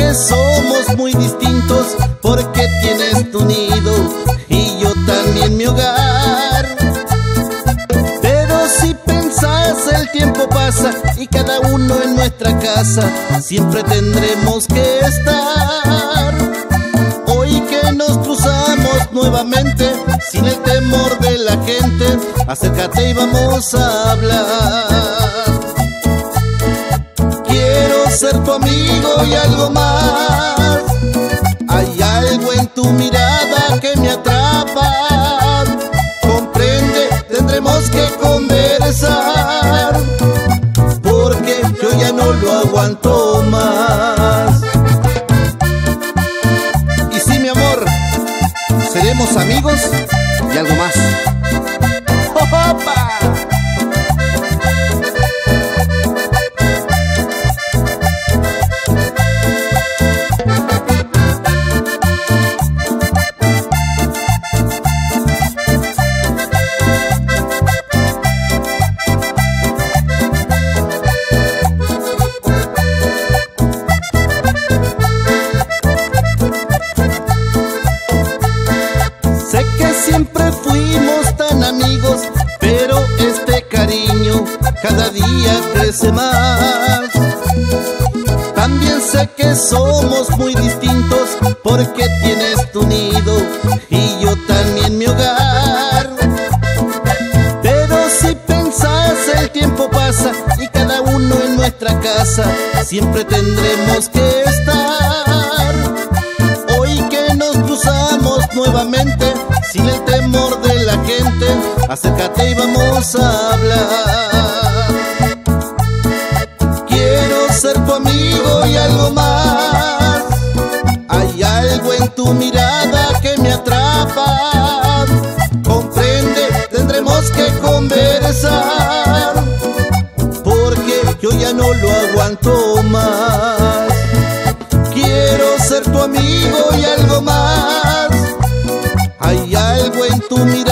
que somos muy distintos, porque tienes tu nido y yo también mi hogar. Pero si pensás, el tiempo pasa y cada uno en nuestra casa siempre tendremos que estar. Hoy que nos cruzamos nuevamente, sin el temor de la gente, acércate y vamos a hablar. Quiero ser tu amigo y algo más. Hay algo en tu mirada que me atrapa. Comprende, tendremos que conversar, porque yo ya no lo aguanto más. Y sí, mi amor, seremos amigos y algo más. ¡Opa! Sé que siempre fuimos tan amigos, pero este cariño cada día crece más. También sé que somos muy distintos, porque tienes tu nido y yo también mi hogar. Pero si pensás, el tiempo pasa y cada uno en nuestra casa siempre tendremos que estar. Hoy que nos cruzamos nuevamente, sin el temor de la gente, acércate y vamos a hablar. Quiero ser tu amigo y algo más. Hay algo en tu mirada que me atrapa. Comprende, tendremos que conversar, porque yo ya no lo aguanto más. Quiero ser tu amigo y algo más. Hay algo en tu mirada